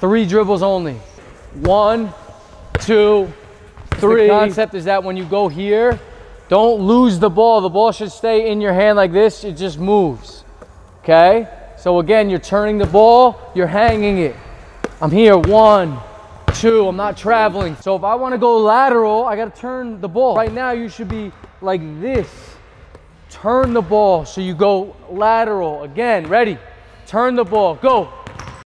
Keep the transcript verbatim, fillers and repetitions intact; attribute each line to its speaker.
Speaker 1: Three dribbles only. One, two, three. The concept is that when you go here, don't lose the ball. The ball should stay in your hand like this. It just moves, okay? So again, you're turning the ball, you're hanging it. I'm here, one, two, I'm not traveling. So if I wanna go lateral, I gotta turn the ball. Right now, you should be like this. Turn the ball so you go lateral. Again, ready? Turn the ball, go.